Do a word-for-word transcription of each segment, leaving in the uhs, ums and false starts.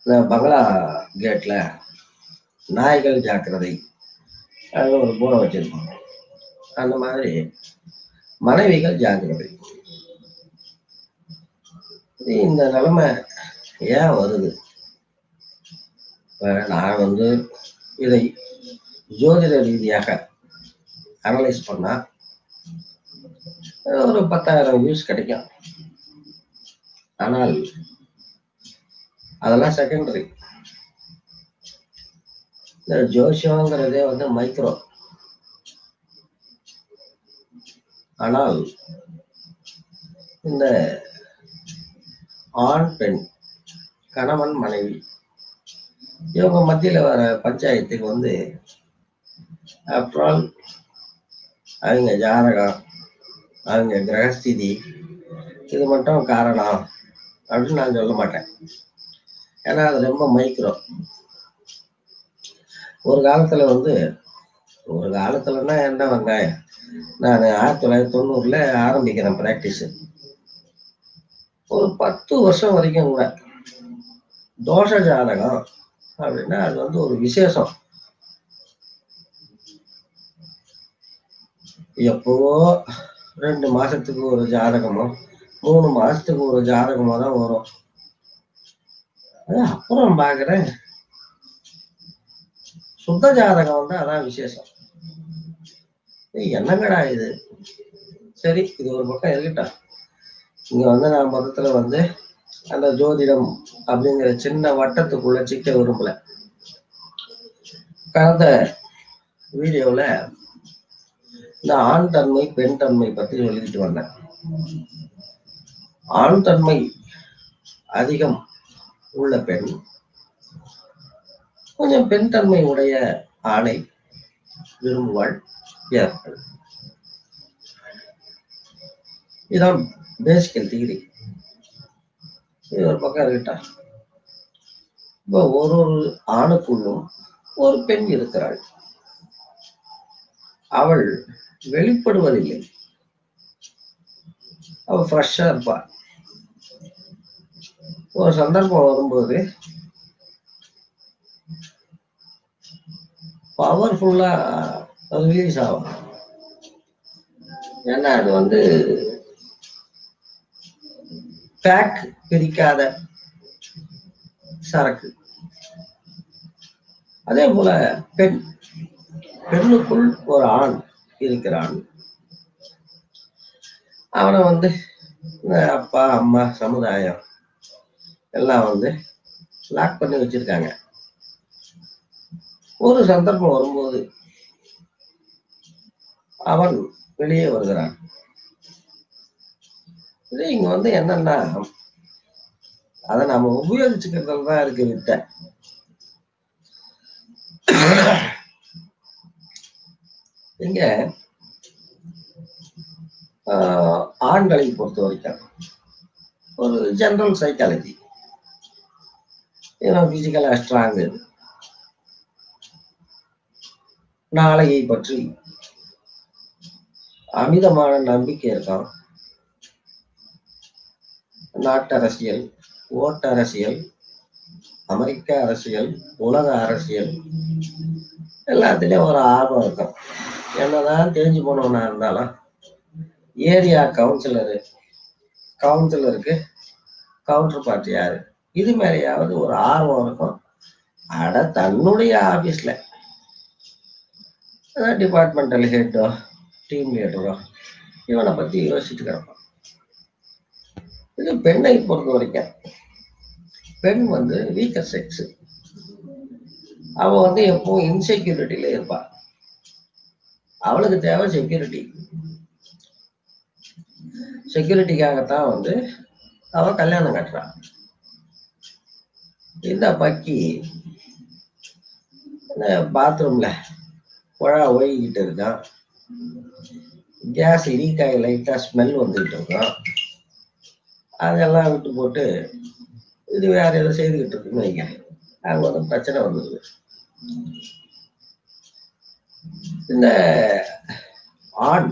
இந்த பங்களா கேட்ல நாய்கள் ஜாக்கிரதை அது ஒரு போர்டை வச்சிருப்பாங்க. அந்த மாதிரி மனைவிகள் ஜாக்கிரதை. இந்த நிலைமை ஏன் வருது? நான் வந்து இதை ஜோதிட ரீதியாக அனலைஸ் பண்ணா ஒரு பத்தாயிரம் வியூஸ் கிடைக்கும். ஆனால் அதெல்லாம் செகண்டரி. இந்த ஜோசியங்கிறதே வந்து மைக்ரோ. ஆனால் இந்த ஆண் பெண் கணவன் மனைவி இவங்க மத்தியில வர பஞ்சாயத்துக்கு வந்து அப்புறம் அவங்க ஜாதகம் அவங்க கிரகஸ்திதி இது மட்டும் காரணம் அப்படின்னு நான் சொல்ல மாட்டேன். ஏன்னா அது ரொம்ப மைக்ரோ. ஒரு காலத்துல வந்து ஒரு காலத்துலன்னா என்ன வெங்காயம், நான் ஆயிரத்தி தொள்ளாயிரத்தி தொண்ணூறுல ஆரம்பிக்கிறேன் பிராக்டிஸ். ஒரு பத்து வருஷம் வரைக்கும் கூட தோஷ ஜாதகம் அப்படின்னா அது வந்து ஒரு விசேஷம். எப்பவோ ரெண்டு மாசத்துக்கு ஒரு ஜாதகமோ மூணு மாசத்துக்கு ஒரு ஜாதகமோ தான் வரும். அப்புறம் பாக்குறேன் சுத்த ஜாதகம் வந்து அதான் விசேஷம். என்னங்கடா இது? சரி, இது ஒரு பக்கம் இருக்கட்டும். இங்க வந்து நான் மொத்தத்துல வந்து அந்த ஜோதிடம் அப்படிங்கிற சின்ன வட்டத்துக்குள்ள சிக்க விரும்பல. கடந்த வீடியோல இந்த ஆண் தன்மை பெண் தன்மை பத்தி சொல்லிட்டு வந்தேன். ஆண் தன்மை அதிகம் உள்ள பெண் கொஞ்சம் பெண் தன்மை உடைய ஆணை விரும்புவாள். இதான் பேசிக்கல் தியரி. இது ஒரு பக்கம் இருக்கட்டா. இப்போ ஒரு ஒரு ஆணுக்குள்ளும் ஒரு பெண் இருக்கிறாள். அவள் வெளிப்படுவதில்லை. அவள் ஃப்ரெஷ்ஷா இருப்பா. ஒரு சந்தர்ப்பம் வரும்போது பவர்ஃபுல்லா ரிலீஸ் ஆகும். ஏன்னா அது வந்து பேக் பிரிக்காத சரக்கு. அதே போல பெண் பெண்ணுக்குள் ஒரு ஆண் இருக்கிறான். அவனை வந்து அப்பா அம்மா சமுதாயம் எல்லாம் வந்து லாக் பண்ணி வச்சிருக்காங்க. ஒரு சந்தர்ப்பம் வரும்போது அவன் வெளியே வருகிறான். இது இங்க வந்து என்னன்னா அதை நாம உபயோகிச்சுக்கிறதுல தான் இருக்கு விட்ட. இங்க ஆண்களை பொறுத்த வரைக்கும் ஒரு ஜெனரல் சைக்காலஜி பிசிக்கலா ஸ்ட்ராங். நாளையை பற்றி அமிதமான நம்பிக்கை இருக்கும். நாட்டரசியல், ஓட்டரசியல், அமெரிக்க அரசியல், உலக அரசியல் எல்லாத்துலயும் ஒரு ஆர்வம் இருக்கும். என்னதான் தெரிஞ்சு போனவனா இருந்தாலும் ஏரியா கவுன்சிலரு கவுன்சிலருக்கு கவுண்டர் பார்ட்டி யாரு இது மேலேயாவது ஒரு ஆர்வம் இருக்கும். அட தன்னுடைய ஆபீஸ்ல டிபார்ட்மெண்டல் ஹெட்டோ டீம் லீடரோ இவனை பத்தி யோசிச்சுட்டு கிடப்பான். இது பெண்ணை பொறுத்த வரைக்கும் பெண் வந்து வீக்கர் செக்ஸ். அவ வந்து எப்பவும் இன்செக்யூரிட்டியில இருப்பா. அவளுக்கு தேவை செக்யூரிட்டி. செக்யூரிட்டிக்காகத்தான் வந்து அவ கல்யாணம் கட்டுறான். இந்த பக்கி பாத்ரூம்ல குழா ஒழுகிட்டு இருக்கான். கேஸ் லீக்காய் லைட்டா ஸ்மெல் வந்துகிட்டு இருக்கான். அதெல்லாம் விட்டு போட்டு இது வேற ஏதோ செய்துகிட்டு இருக்குன்னு வைங்க, அங்க வந்து பிரச்சனை வந்துடுது. இந்த ஆண்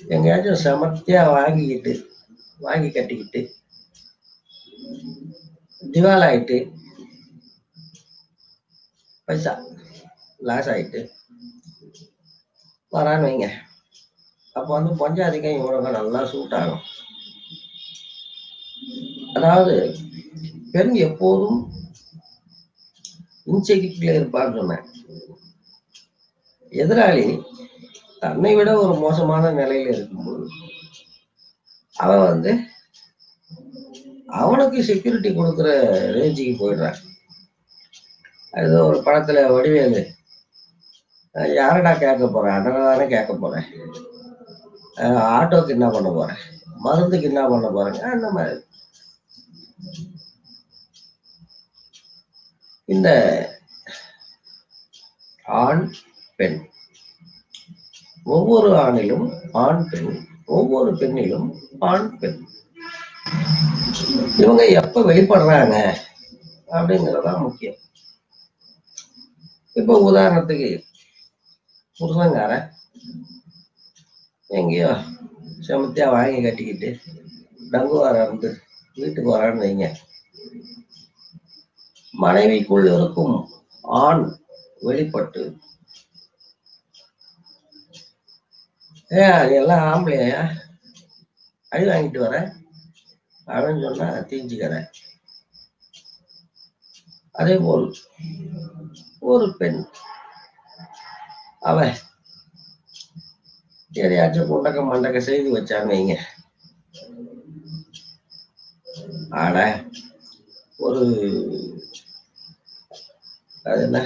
எங்கேயாச்சும் சமத்தியா வாங்கிக்கிட்டு வாங்கி கட்டிக்கிட்டு திவால் ஆயிட்டு பைசா லாஸ் ஆயிட்டு வரான்னு வைங்க, அப்போ வந்து பஞ்சாதிக்கம் இவனுக்கு நல்லா சூட் ஆகும். அதாவது பெண் எப்போதும் இன்செக்யூரிட்டில இருப்பான்னு சொன்னேன். எதிராளி தன்னை விட ஒரு மோசமான நிலையில இருக்கும்போது அவன் வந்து அவனுக்கு செக்யூரிட்டி கொடுக்குற ரேஞ்சுக்கு போயிடுறான். அது ஒரு படத்துல வடிவேலு, யாரடா கேட்க போறேன், அண்ணனை தானே கேட்க போறேன், ஆட்டோக்கு என்ன பண்ண போறேன், மருந்துக்கு என்ன பண்ண போறேங்க, அந்த மாதிரி. இந்த ஆண் பெண், ஒவ்வொரு ஆணிலும் ஆண் பெண், ஒவ்வொரு பெண்ணிலும் ஆண் பெண், இவங்க எப்ப வெளிப்படுறாங்க அப்படிங்கறதுதான் முக்கியம். இப்ப உதாரணத்துக்கு புருஷங்கார எங்கேயோ செமத்தியா வாங்கி கட்டிக்கிட்டு டங்குவார இருந்து வீட்டுக்கு வரான்னு வைங்க, மனைவிக்குள் இருக்கும் ஆண் வெளிப்பட்டு, ஏ அது எல்லாம் ஆம்பளையா அடி வாங்கிட்டு வர அப்படின்னு சொன்னா தீஞ்சுக்கிறேன். அதே போல் ஒரு பெண் அவ எதையாச்சும் குண்டக்க மண்டக்க செய்து வச்சான்னு வைங்க, ஆட ஒரு அது என்ன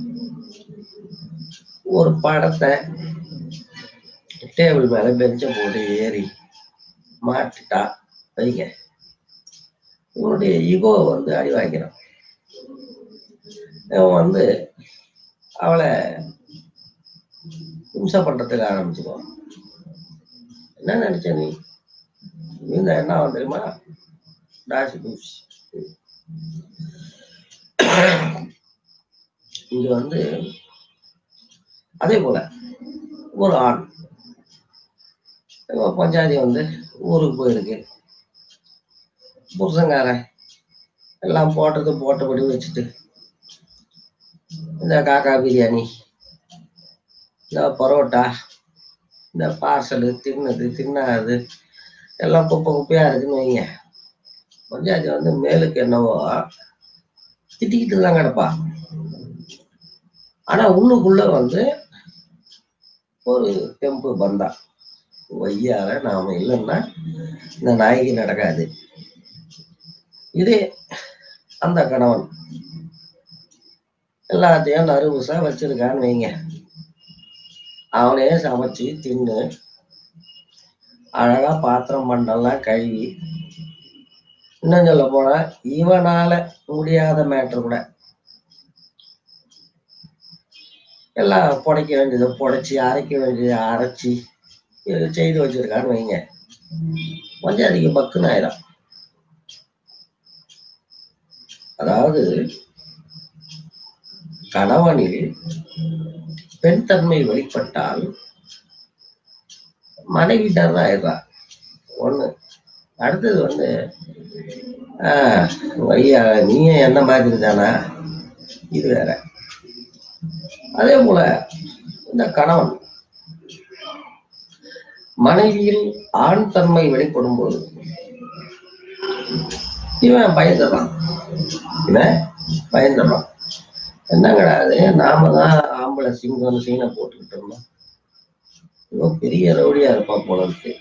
ஒரு படத்தை டேபிள் மேல பெஞ்ச போட்டு ஏறி மாட்டிட்டா வைங்க, இவனுடைய ஈகோ வந்து அடி வாங்கிறான். இவன் வந்து அவளை ஹிம்சை பண்றதுக்கு ஆரம்பிச்சுக்குவான். என்ன நினைச்ச நீ, இந்த என்ன ஆகும் தெரியுமா, டாஷ் டூஷ். இங்க வந்து அதே போல ஒரு ஆண் பஞ்சாதி வந்து ஊருக்கு போயிருக்கு, புருஷங்காரன் எல்லாம் போட்டது போட்டபடி வச்சுட்டு இந்த காக்கா பிரியாணி, இந்த பரோட்டா, இந்த பார்சலு தின்னது தின்னாது எல்லாம் குப்பை குப்பையா இருக்குன்னு வைங்க, பஞ்சாதி வந்து மேலுக்கு என்னவோ திட்டிக்கிட்டு தான் கிடப்பா. ஆனா உள்ளுக்குள்ள வந்து ஒரு தெம்பு பந்தா வையார நாம இல்லைன்னா இந்த நாய்க்கு நடக்காது. இதே அந்த கணவன் எல்லாத்தையும் நறுவுசா வச்சிருக்கான்னு வைங்க, அவனே சமைச்சு தின்னு அழகா பாத்திரம் பண்டெல்லாம் கழுவி, இன்னும் சொல்ல போனா இவனால முடியாத மேட்ரு கூட எல்லாம் புடைக்க வேண்டியதை புடைச்சி அரைக்க வேண்டியதை அரைச்சி செய்து வச்சிருக்கான்னு வைங்க, கொஞ்சம் அதிக பக்குன்னு ஆயிடும். அதாவது கணவனில் பெண் தன்மை வெளிப்பட்டால் மனைவி தான் ஆயிடுறா ஒண்ணு. அடுத்தது வந்து ஆஹ் வையா நீயே என்ன மாதிரி தானா, இது வேற. அதே போல இந்த கணவன் மனைவியில் ஆண் தன்மை வெளிப்படும் போது இவன் பயந்துடுறான், இவன் பயந்துடுறான். என்னங்கடா அது, நாம தான் ஆம்பளை சிங்கம் சீனை போட்டுக்கிட்டு இருந்தோம், இவன் பெரிய ரவுடியா இருப்பான் போல இருக்கு.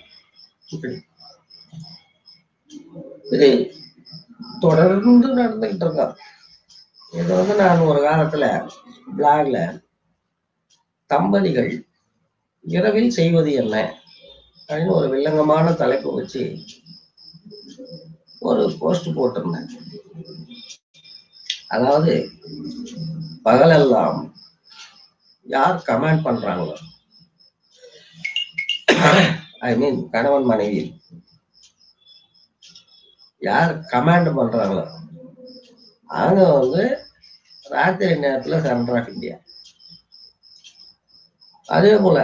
இது தொடர்ந்து நடந்துகிட்டு இருக்கான். இது வந்து நான் ஒரு காலத்துல பிளாக்ல தம்பதிகள் இரவில் செய்வது என்ன அப்படின்னு ஒரு வில்லங்கமான தலைப்பு வச்சு ஒரு போஸ்ட் போட்டிருந்தேன். அதாவது பகலெல்லாம் யார் கமெண்ட் பண்றாங்களோ, ஐ மீன் கணவன் மனைவி யார் கமாண்ட் பண்றாங்களோ அவங்க வந்து ராத்திரி நேரத்துல சரண்டர் ஆஃப் இந்தியா. அதே போல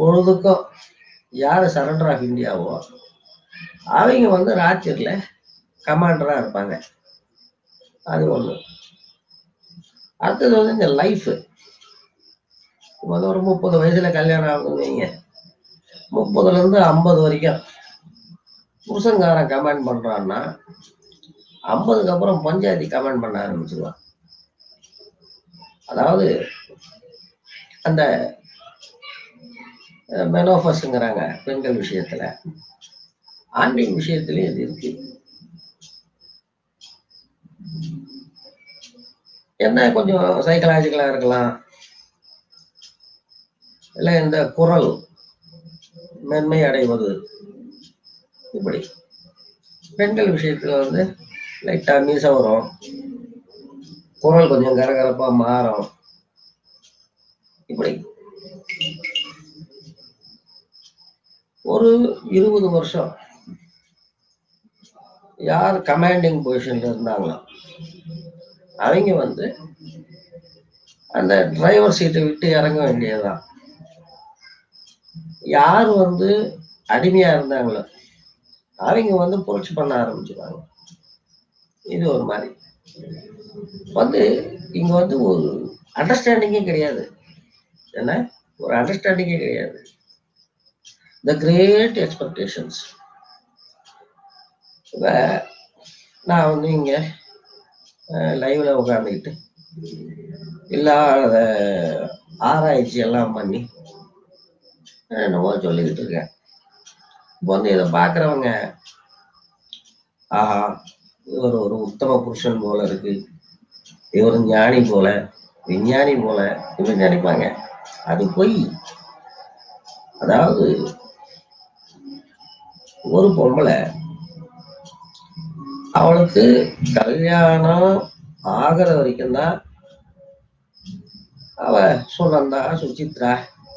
பொழுதுக்கும் யாரு சரண்டர் ஆஃப் இந்தியாவோ அவங்க வந்து ராத்திரில கமாண்டரா இருப்பாங்க. அது ஒண்ணு. அடுத்தது வந்து இந்த லைஃப். ஒரு முப்பது வயசுல கல்யாணம் ஆகுதுன்னு வைங்க, முப்பதுல இருந்து ஐம்பது வரைக்கும் புருஷன்காரன் கமெண்ட் பண்றான்னா ஐம்பதுக்கு அப்புறம் பஞ்சாயத்தி கமெண்ட் பண்ண ஆரம்பிச்சிருவான். அதாவது அந்த மெனோபஸ்ங்கிறாங்க பெண்கள் விஷயத்துல, ஆண்கள் விஷயத்திலயும் இது இருக்கு. என்ன கொஞ்சம் சைக்கலாஜிக்கலா இருக்கலாம், இல்ல இந்த குரல் மென்மை அடைவது, இப்படி பெண்கள் விஷயத்துல வந்து லைட்டா மீச வரும், குரல் கொஞ்சம் கரகரப்பா மாறும். இப்படி ஒரு இருபது வருஷம் யார் கமாண்டிங் பொசிஷன்ல இருந்தாங்களோ அவங்க வந்து அந்த டிரைவர் சீட்டை விட்டு இறங்க வேண்டியதுதான். யார் வந்து அடிமையா இருந்தாங்களோ அவங்க வந்து புரட்சி பண்ண ஆரம்பிச்சுருவாங்க. இது ஒரு மாதிரி வந்து இங்க வந்து ஒரு அண்டர்ஸ்டாண்டிங்கே கிடையாது. என்ன ஒரு அண்டர்ஸ்டாண்டிங்கே கிடையாது. The great expectations. இப்ப நான் வந்து இங்க லைவ்ல உட்காந்துக்கிட்டு இல்லாத ஆராய்ச்சி எல்லாம் பண்ணி என்னமோ சொல்லிக்கிட்டு இருக்கேன். இப்போ வந்து இதை பாக்குறவங்க, ஆஹா இவர் ஒரு உத்தம புருஷன் போல இருக்கு, இவர் ஞானி போல, விஞ்ஞானி போல இப்படி நினைப்பாங்க. அது பொய். அதாவது ஒரு பொம்பளை அவளுக்கு கல்யாணம் ஆகிற வரைக்கும் தான் அவ சுனந்தா, சுசித்ரா,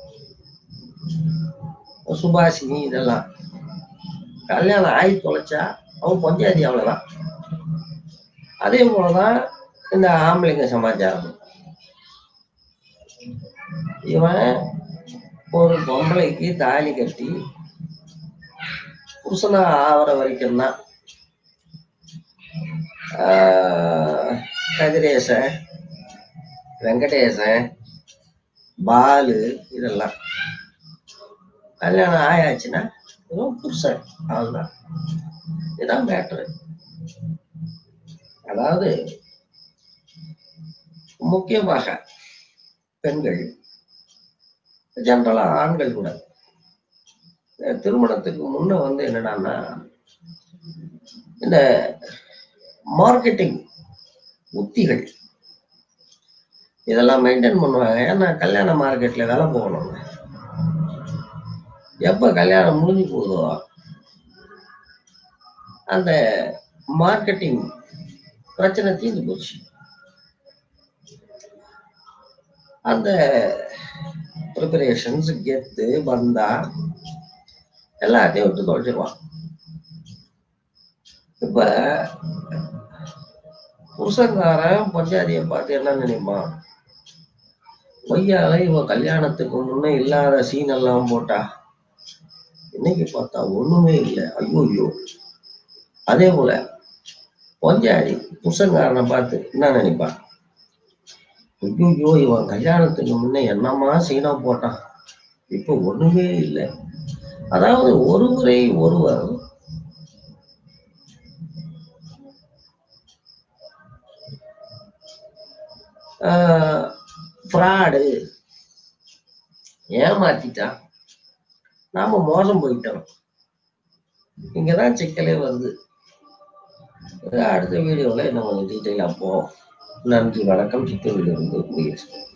சுபாஷினி இதெல்லாம். கல்யாணம் ஆகி தொலைச்சா அவன் பஞ்சாயத்தி, அவ்வளவுதான். அதே போலதான் இந்த ஆம்பளைங்க சமாச்சாரம். இவன் ஒரு பொம்பளைக்கு தாலி கட்டி புருஷனா ஆவற வரைக்கும் தான் கதிரேசன், வெங்கடேசன், பாலு இதெல்லாம். கல்யாணம் ஆயாச்சுன்னா புருஷன், அவ்வளவுதான். இதுதான் மேட்ரு. அதாவது முக்கியமாக பெண்கள், ஜெனரலா ஆண்கள் கூட திருமணத்துக்கு முன்ன வந்து என்னடான்னா இந்த மார்க்கெட்டிங் உத்திகள் இதெல்லாம் மெயின்டைன் பண்ணுவாங்க. ஏன்னா கல்யாண மார்க்கெட்ல வேலை போகணும். எப்ப கல்யாணம் முடிஞ்சு போகுதோ அந்த மார்க்கெட்டிங் பிரச்சனை தீர்ந்து போச்சு. அந்த ப்ரிப்பரேஷன்ஸ், கெத்து, பந்தா எல்லாத்தையும் விட்டு தொலைச்சிருவான். இப்ப புருஷன்காரன் பஞ்சாதியை பார்த்து என்ன நினைப்பான், பொய்யால இவ கல்யாணத்துக்கு முன்னே இல்லாத சீன் எல்லாம் போட்டா இன்னைக்கு பார்த்தா ஒண்ணுமே இல்லை, ஐயோ ஐயோ. அதே போல பஞ்சாதி புருஷன்காரனை பார்த்து என்ன நினைப்பான், ஐயோ இவன் கல்யாணத்துக்கு முன்ன என்னமா சீனா போட்டான், இப்ப ஒண்ணுமே இல்லை. அதாவது ஒருவரை ஒருவர் ஃப்ராடு, ஏமாத்திட்டான், நாம மோசம் போயிட்டோம். இங்கதான் சிக்கலே வருது. அடுத்த வீடியோல என்ன கொஞ்சம் டீட்டெயிலா போவோம். நன்றி, வணக்கம். சித்தூரிலிருந்து முயற்சி.